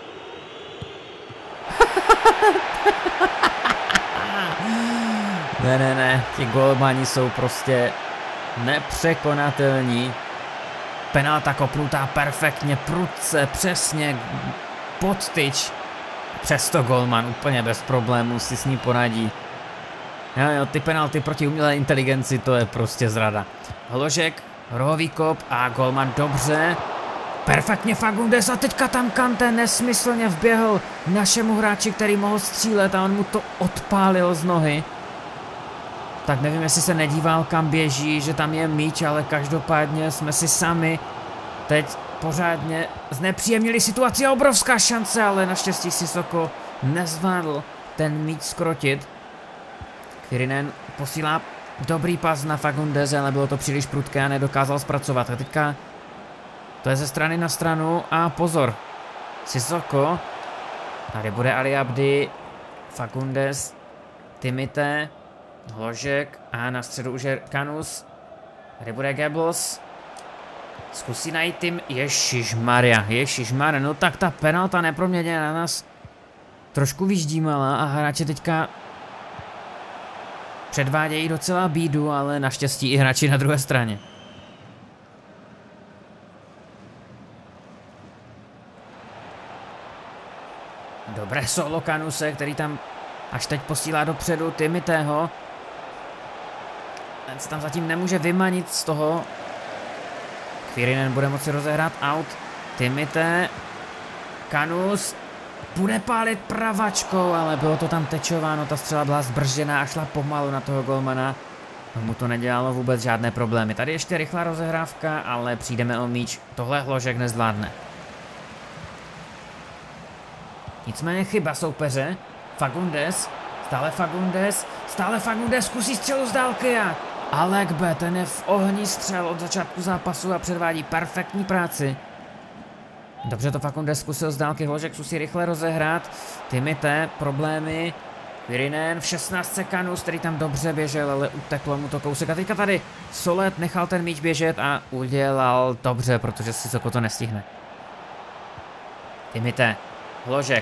ne, ne, ne, ti golmani jsou prostě nepřekonatelní. Penalta kopnutá perfektně, prudce, přesně, pod tyč. Přesto golman úplně bez problémů si s ní poradí. Jo, jo, ty penalty proti umělé inteligenci, to je prostě zrada. Hložek, rohový kop a golman dobře. Perfektně Fagundes a teďka tam Kanté nesmyslně vběhl našemu hráči, který mohl střílet a on mu to odpálil z nohy. Tak nevím, jestli se nedíval, kam běží, že tam je míč, ale každopádně jsme si sami teď pořádně znepříjemnili situaci a obrovská šance, ale naštěstí Sissoko nezvládl ten míč skrotit. Quirinen posílá dobrý pas na Fagundese, ale bylo to příliš prudké a nedokázal zpracovat. A teďka to je ze strany na stranu a pozor. Sissoko, tady bude Ali Abdi, Fagundes, Timité, Hložek a na středu už je Kanus. Tady bude Goebbels. Zkusí najít tým. Ježišmarja, ježišmarja, no tak ta penalta neproměněna na nás trošku vyždímala a hráči teďka předvádějí docela bídu, ale naštěstí i hráči na druhé straně. Dobré solo Kanuse, který tam až teď posílá dopředu Timitého. Ten se tam zatím nemůže vymanit z toho. Kvírinen bude moci rozehrát out. Timité. Kanus bude pálit pravačkou, ale bylo to tam tečováno, ta střela byla zbržděná a šla pomalu na toho golmana. Mu to nedělalo vůbec žádné problémy. Tady ještě rychlá rozehrávka, ale přijdeme o míč. Tohle Hložek nezvládne. Nicméně chyba soupeře. Fagundes, stále Fagundes, stále Fagundes zkusí střelu z dálky a Alekbe, ten je v ohni střel od začátku zápasu a předvádí perfektní práci. Dobře to Fagundes zkusil z dálky, Hložek zkusí rychle rozehrát. Timité, problémy. Kvírinen v šestnáctce Kanus, který tam dobře běžel, ale uteklo mu to kousek. A teďka tady Solet nechal ten míč běžet a udělal dobře, protože Sissoko to nestihne. Timité, Hložek.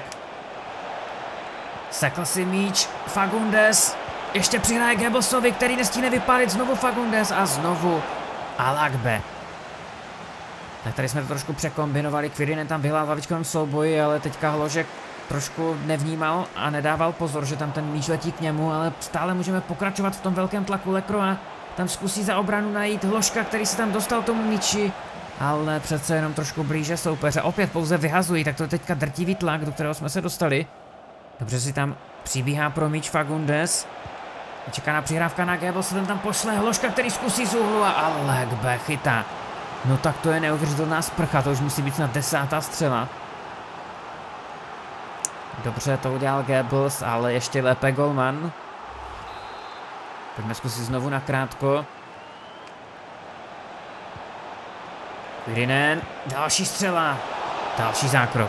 Sekl si míč, Fagundes. Ještě přihraje Goebbelsovi, který nestíhne vypálit, znovu Fagundes a znovu Alekbe. Tak tady jsme to trošku překombinovali, Kvírinen tam vyhrál v lavičkovém souboji, ale teďka Hložek trošku nevnímal a nedával pozor, že tam ten míč letí k němu, ale stále můžeme pokračovat v tom velkém tlaku. Lekroa tam zkusí za obranu najít Hložka, který se tam dostal tomu míči, ale přece jenom trošku blíže soupeře. Opět pouze vyhazují, tak to je teďka drtivý tlak, do kterého jsme se dostali. Dobře si tam přibíhá pro míč Fagundes. Čeká na přihrávka na Goebbels, ten tam pošle Hložka, který zkusí z úhlu a Alekbe chytá. No tak to je neuvěřitelná sprcha, to už musí být na desátá střela. Dobře to udělal Goebbels, ale ještě lépe golman. Pojďme zkusit znovu nakrátko. Kvírinen, další střela, další zákrok.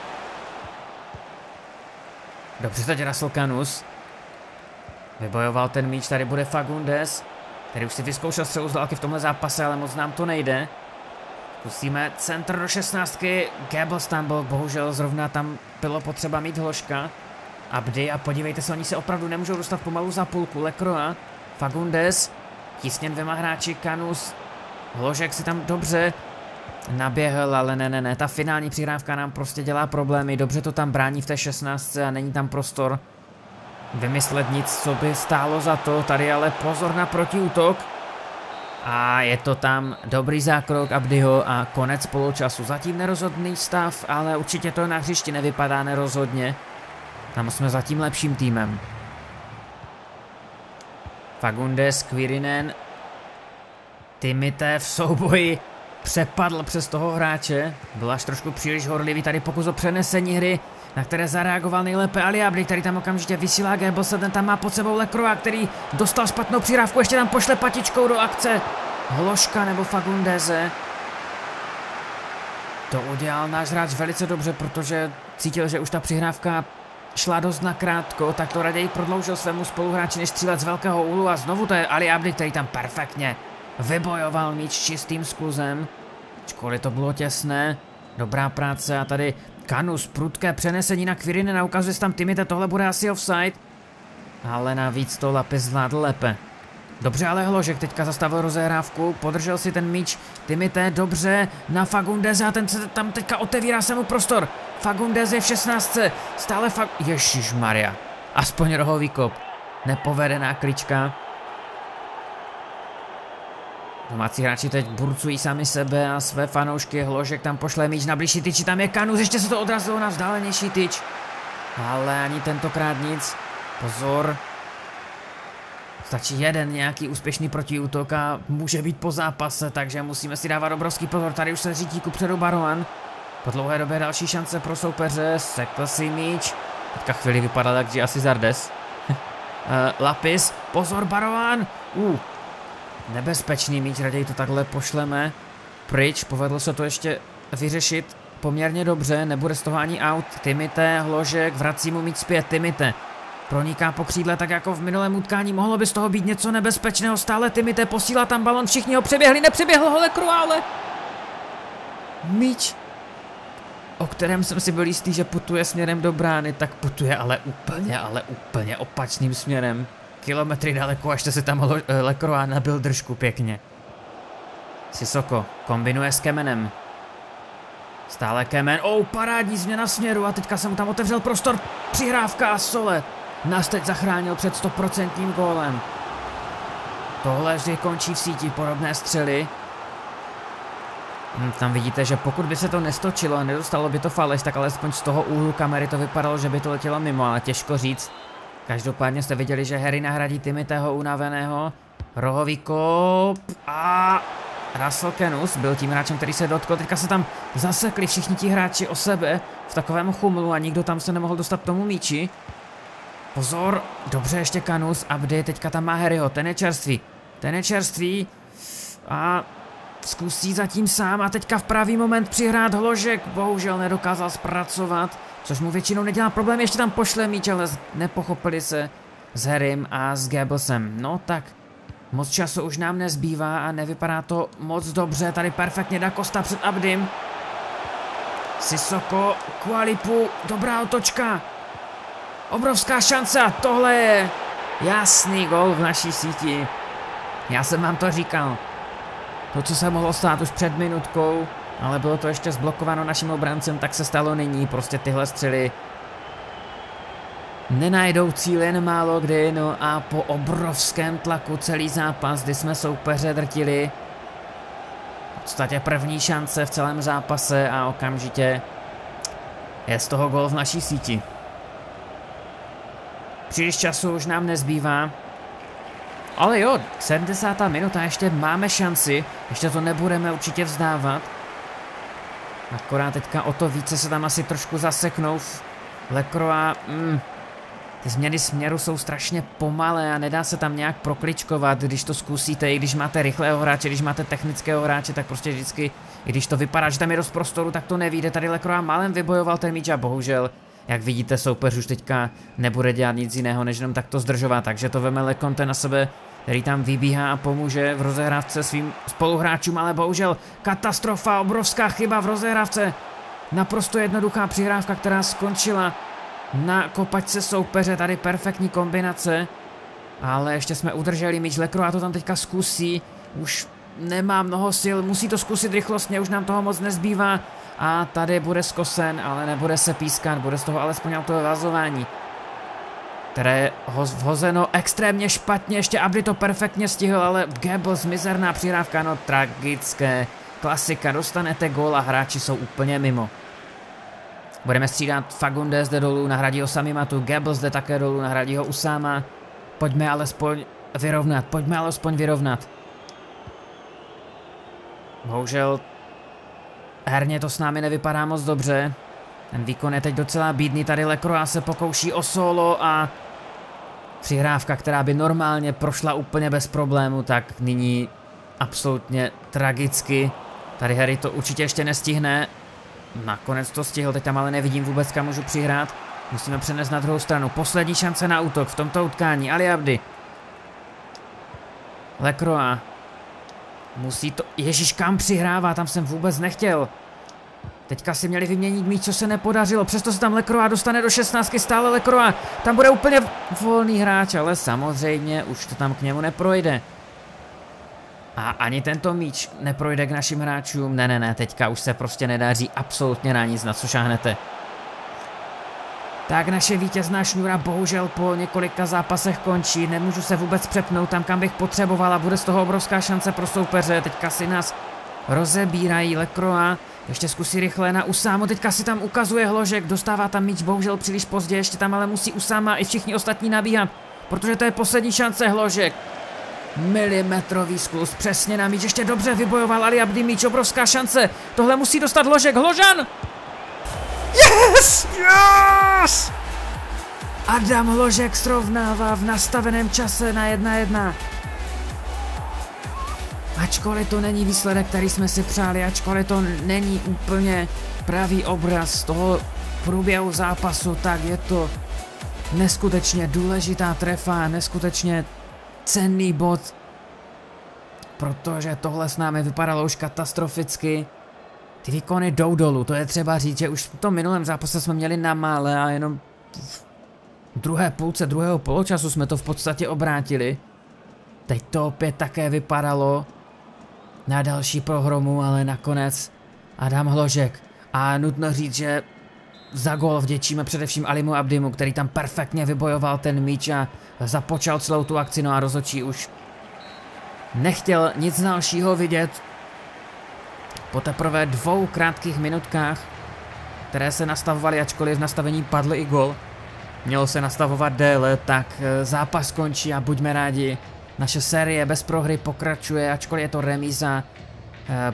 Dobře teď Russell Kanus. Vybojoval ten míč, tady bude Fagundes, který už si vyzkoušel střelu z dálky v tomhle zápase, ale moc nám to nejde. Zkusíme centr do šestnáctky, Goebbels tam byl, bohužel zrovna tam bylo potřeba mít Hložka. Abdi a podívejte se, oni se opravdu nemůžou dostat pomalu za půlku. Lekroa, Fagundes, tisněn dvěma hráči, Kanus, Hložek si tam dobře naběhl, ale ne, ne, ne, ta finální přihrávka nám prostě dělá problémy, dobře to tam brání v té šestnáctce a není tam prostor vymyslet nic, co by stálo za to, tady ale pozor na protiútok. A je to tam dobrý zákrok Abdiho a konec poločasu. Zatím nerozhodný stav, ale určitě to na hřišti nevypadá nerozhodně. Tam jsme zatím lepším týmem. Fagundes, Kvírinen, Timité v souboji přepadl přes toho hráče. Byl až trošku příliš horlivý, tady pokus o přenesení hry, na které zareagoval nejlépe Ali Abdi, který tam okamžitě vysílá Goebbelse, ten tam má pod sebou Lekroa, který dostal špatnou přihrávku, ještě tam pošle patičkou do akce Hložka nebo Fagundeze. To udělal náš hráč velice dobře, protože cítil, že už ta přihrávka šla dost nakrátko, tak to raději prodloužil svému spoluhráči, než střílet z velkého úhlu a znovu to je Ali Abdi, který tam perfektně vybojoval míč čistým skluzem. Ačkoliv to bylo těsné, dobrá práce a tady Kanus, prudké přenesení na Kvirinena, ukazuje se tam Timité, tohle bude asi offside. Ale navíc to Lapis zvládl lépe. Dobře, ale Hložek teďka zastavil rozehrávku, podržel si ten míč, Timité, dobře, na Fagundeze a ten se tam teďka otevírá se mu prostor. Fagundez je v šestnáctce, stále Fag... Ježišmarja, aspoň rohový kop, nepovedená klička. Domácí hráči teď burcují sami sebe a své fanoušky, Hložek tam pošle míč na blížší tyči, tam je Kanus, ještě se to odrazilo na vzdálenější tyč. Ale ani tentokrát nic, pozor. Stačí jeden nějaký úspěšný protiútok a může být po zápase, takže musíme si dávat obrovský pozor, tady už se řítí kupředu Baroan. Po dlouhé době další šance pro soupeře, sekl si míč, teďka chvíli vypadal jak Giassi Zardes. uh, Lapis, pozor Baroan, uh. Nebezpečný míč, raději to takhle pošleme pryč, povedlo se to ještě vyřešit poměrně dobře, nebude z toho ani out. Timité, Hložek, vrací mu míč zpět, Timité proniká po křídle tak jako v minulém utkání, mohlo by z toho být něco nebezpečného, stále Timité posílá tam balon, všichni ho přeběhli, nepřeběhl ho Lekroa, ale míč o kterém jsem si byl jistý, že putuje směrem do brány, tak putuje ale úplně, ale úplně opačným směrem. Kilometry daleko, až to se tam Lacroix nabil držku pěkně. Sissoko kombinuje s Kemenem. Stále Kemen, oh, parádní změna směru a teďka jsem mu tam otevřel prostor. Přihrávka a Sole nás teď zachránil před stoprocentním gólem. Tohle vždy končí v síti podobné střely. Hm, tam vidíte, že pokud by se to nestočilo a nedostalo by to faleš, tak alespoň z toho úhlu kamery to vypadalo, že by to letělo mimo, ale těžko říct. Každopádně jste viděli, že Harry nahradí Timothyho unaveného. Rohový kop a Russell Kenus byl tím hráčem, který se dotkl. Teďka se tam zasekli všichni ti hráči o sebe v takovém chumlu a nikdo tam se nemohl dostat tomu míči. Pozor, dobře ještě Kanus, Abdi, teďka tam má Harryho, ten je čerstvý. Ten je čerstvý a zkusí zatím sám a teďka v pravý moment přihrát Hložek, bohužel nedokázal zpracovat, což mu většinou nedělá problém, ještě tam pošle míč, ale nepochopili se s Harrym a s Goebbelsem. No tak, moc času už nám nezbývá a nevypadá to moc dobře, tady perfektně Da Costa před Abdim. Sissoko, Kualipu, dobrá otočka. Obrovská šance a tohle je jasný gol v naší síti. Já jsem vám to říkal. To, co se mohlo stát už před minutkou, ale bylo to ještě zblokováno naším obrancem, tak se stalo nyní. Prostě tyhle střely nenajdou cíl jen málo kdy, no a po obrovském tlaku celý zápas, kdy jsme soupeře drtili. V podstatě první šance v celém zápase a okamžitě je z toho gol v naší síti. Příliš času už nám nezbývá. Ale jo, sedmdesátá minuta, ještě máme šanci, ještě to nebudeme určitě vzdávat. Akorát teďka o to více se tam asi trošku zaseknou. Lacroix, mm, ty změny směru jsou strašně pomalé a nedá se tam nějak prokličkovat, když to zkusíte, i když máte rychlého hráče, když máte technického hráče, tak prostě vždycky, i když to vypadá, že tam je dost prostoru, tak to nevíde. Tady Lacroix málem vybojoval ten míč a bohužel, jak vidíte, soupeř už teďka nebude dělat nic jiného, než jenom takto zdržovat, takže to veme Leconte na sebe, který tam vybíhá a pomůže v rozehrávce svým spoluhráčům, ale bohužel katastrofa, obrovská chyba v rozehrávce. Naprosto jednoduchá přihrávka, která skončila na kopačce soupeře, tady perfektní kombinace, ale ještě jsme udrželi míč. Lacroix to tam teďka zkusí, už nemá mnoho sil, musí to zkusit rychlostně, už nám toho moc nezbývá a tady bude zkosen, ale nebude se pískat, bude z toho alespoň autové vazování, které je vhozeno extrémně špatně, ještě Abdi to perfektně stihl, ale Goebbels, mizerná přihrávka, no tragické, klasika, dostanete gól a hráči jsou úplně mimo. Budeme střídat, Fagunde zde dolů, nahradí ho Samimatu, Goebbels zde také dolů, nahradí ho Usama. Pojďme alespoň vyrovnat, pojďme alespoň vyrovnat. Bohužel herně to s námi nevypadá moc dobře. Ten výkon je teď docela bídný, tady Lacroix se pokouší o solo a přihrávka, která by normálně prošla úplně bez problému, tak nyní absolutně tragicky. Tady Harry to určitě ještě nestihne. Nakonec to stihl, teď tam ale nevidím vůbec, kam můžu přihrát. Musíme přenést na druhou stranu. Poslední šance na útok v tomto utkání. Ali Abdi. Lacroix. Musí to... Ježíš, kam přihrává, tam jsem vůbec nechtěl. Teďka si měli vyměnit míč, co se nepodařilo. Přesto se tam Lacroix dostane do šestnáctky, stále Lacroix. Tam bude úplně volný hráč, ale samozřejmě už to tam k němu neprojde. A ani tento míč neprojde k našim hráčům. Ne, ne, ne, teďka už se prostě nedaří absolutně na nic, na co šáhnete. Tak naše vítězná šňůra bohužel po několika zápasech končí. Nemůžu se vůbec přepnout tam, kam bych potřebovala. Bude z toho obrovská šance pro soupeře. Teďka si nás rozebírají. Lacroix ještě zkusí rychle na Usámu. Teďka si tam ukazuje Hložek. Dostává tam míč bohužel příliš pozdě. Ještě tam ale musí Usama i všichni ostatní nabíhat. Protože to je poslední šance. Hložek. Milimetrový skluz přesně na míč. Ještě dobře vybojoval Ali Abdi míč. Obrovská šance. Tohle musí dostat Hložek. Hložan! Yes! Yes! Adam Hložek srovnává v nastaveném čase na jedna jedna. Ačkoliv to není výsledek, který jsme si přáli, ačkoliv to není úplně pravý obraz toho průběhu zápasu, tak je to neskutečně důležitá trefa, neskutečně cenný bod, protože tohle s námi vypadalo už katastroficky. ty výkony jdou dolů, to je třeba říct, že už v tom minulém zápase jsme měli na mále a jenom v druhé půlce druhého poločasu jsme to v podstatě obrátili. Teď to opět také vypadalo na další prohromu, ale nakonec Adam Hložek. A nutno říct, že za gól vděčíme především Alimu Abdimu, který tam perfektně vybojoval ten míč a započal celou tu akci, no a rozhodčí už nechtěl nic dalšího vidět. Po teprve dvou krátkých minutkách, které se nastavovaly, ačkoliv v nastavení padl i gól, mělo se nastavovat déle, tak zápas končí a buďme rádi. Naše série bez prohry pokračuje, ačkoliv je to remíza eh,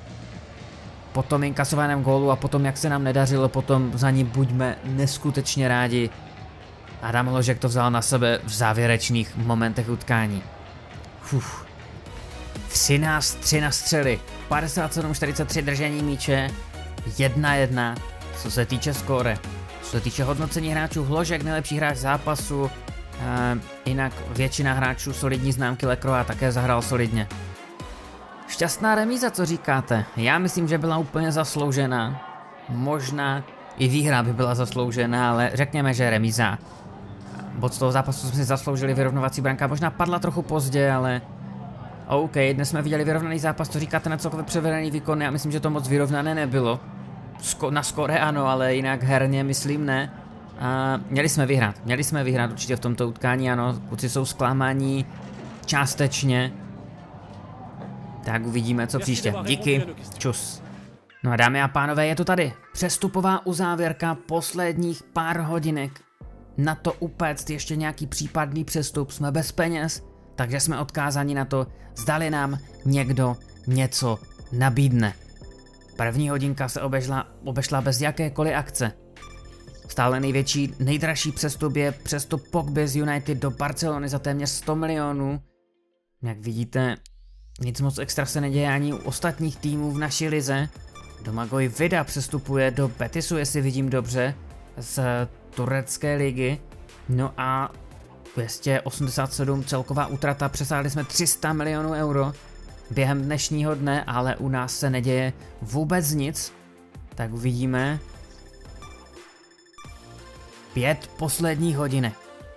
po tom inkasovaném gólu a potom jak se nám nedařilo, potom za ní buďme neskutečně rádi. Adam Hložek to vzal na sebe v závěrečných momentech utkání. Uf. třináct tři na střely, padesát sedm čtyřicet tři držení míče, jedna jedna, co se týče skóre. Co se týče hodnocení hráčů, Hložek nejlepší hráč zápasu, e, jinak většina hráčů solidní známky Lecroix také zahrál solidně. Šťastná remíza, co říkáte? Já myslím, že byla úplně zasloužená. Možná i výhra by byla zasloužená, ale řekněme, že remíza. Bod z toho zápasu jsme si zasloužili, vyrovnovací branka možná padla trochu pozdě, ale OK, dnes jsme viděli vyrovnaný zápas, co říkáte na celkově převedený výkon, já myslím, že to moc vyrovnané nebylo. Sko na skóre ano, ale jinak herně myslím ne. A měli jsme vyhrát, měli jsme vyhrát určitě v tomto utkání, ano, kluci jsou zklamáni částečně. Tak uvidíme, co příště. Díky, čus. No a dámy a pánové, je to tady. Přestupová uzávěrka posledních pár hodinek. Na to upéct ještě nějaký případný přestup, jsme bez peněz, takže jsme odkázáni na to, zdali nám někdo něco nabídne. První hodinka se obešla, obešla bez jakékoliv akce. Stále největší, nejdražší přestup je přestup Pogby z United do Barcelony za téměř sto milionů. Jak vidíte, nic moc extra se neděje ani u ostatních týmů v naší lize. Domagoj Vida přestupuje do Betisu, jestli vidím dobře, z turecké ligy. No a dvě stě osmdesát sedm celková útrata, přesáhli jsme tři sta milionů euro během dnešního dne, ale u nás se neděje vůbec nic. Tak uvidíme. Pět posledních hodinek.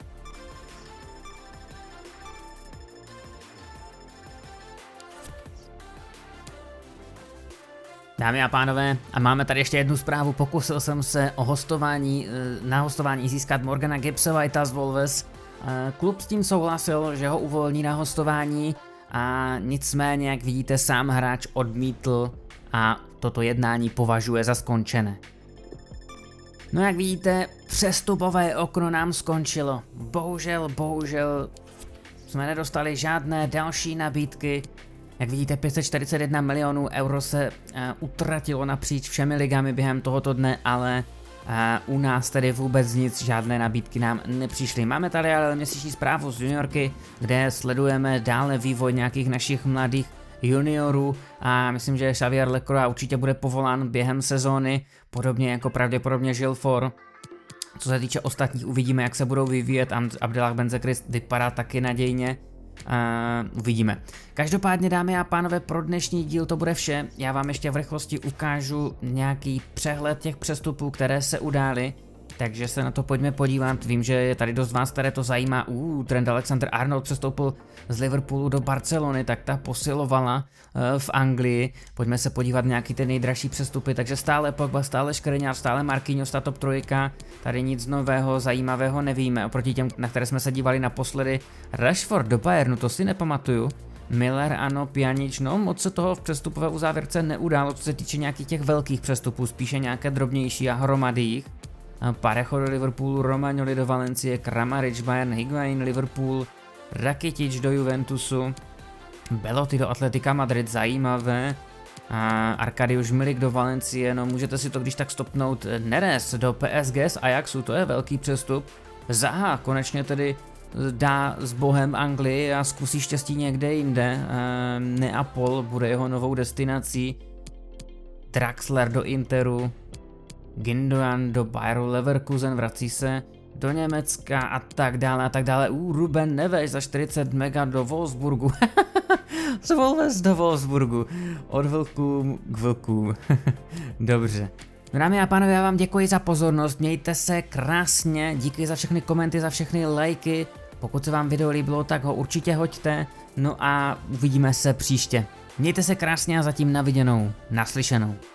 Dámy a pánové, a máme tady ještě jednu zprávu, pokusil jsem se o hostování, na hostování získat Morgana Gibbse-Whitea z Wolves. Klub s tím souhlasil, že ho uvolní na hostování a nicméně, jak vidíte, sám hráč odmítl a toto jednání považuje za skončené. No jak vidíte, přestupové okno nám skončilo. Bohužel, bohužel jsme nedostali žádné další nabídky. Jak vidíte, pět set čtyřicet jedna milionů euro se uh, utratilo napříč všemi ligami během tohoto dne, ale uh, u nás tedy vůbec nic, žádné nabídky nám nepřišly. Máme tady ale měsíční zprávu z juniorky, kde sledujeme dále vývoj nějakých našich mladých juniorů a myslím, že Xavier Lecroix určitě bude povolán během sezóny, podobně jako pravděpodobně Gilles Faure. Co se týče ostatních, uvidíme, jak se budou vyvíjet. Abdellah Benzekris vypadá taky nadějně. Uh, uvidíme. Každopádně, dámy a pánové, pro dnešní díl to bude vše. Já vám ještě v rychlosti ukážu nějaký přehled těch přestupů, které se udály. Takže se na to pojďme podívat. Vím, že je tady dost vás, které to zajímá. Uh, Trent Alexander-Arnold přestoupil z Liverpoolu do Barcelony, tak ta posilovala uh, v Anglii. Pojďme se podívat nějaký ty nejdražší přestupy. Takže stále Pogba, stále Škriňar, stále Marquinhos, ta top trojka. Tady nic nového, zajímavého nevíme. Oproti těm, na které jsme se dívali naposledy. Rashford do Bayernu, to si nepamatuju. Miller, ano, Pjanic, no moc se toho v přestupové uzávěrce neudálo, co se týče nějakých těch velkých přestupů, spíše nějaké drobnější a hromady jich. Parejo do Liverpoolu, Romagnoli do Valencie, Kramaric, Bayern, Higuain, Liverpool, Rakitic do Juventusu, Belotti do Atletica Madrid, zajímavé, a Arkadiusz Milik do Valencie, no můžete si to když tak stopnout. Neres do P S G z Ajaxu, to je velký přestup. Zaha konečně tedy dá s bohem Anglii a zkusí štěstí někde jinde. Neapol bude jeho novou destinací. Draxler do Interu, Gindogan do Bayeru Leverkusen, vrací se do Německa a tak dále a tak dále. Uh, Ruben Neves za čtyřicet mega do Wolfsburgu. Z Wolves do Wolfsburgu. Od vlků k vlkům. Dobře. Dámy a pánové, já vám děkuji za pozornost, mějte se krásně, díky za všechny komenty, za všechny lajky. Pokud se vám video líbilo, tak ho určitě hoďte. No a uvidíme se příště. Mějte se krásně a zatím na viděnou, naslyšenou.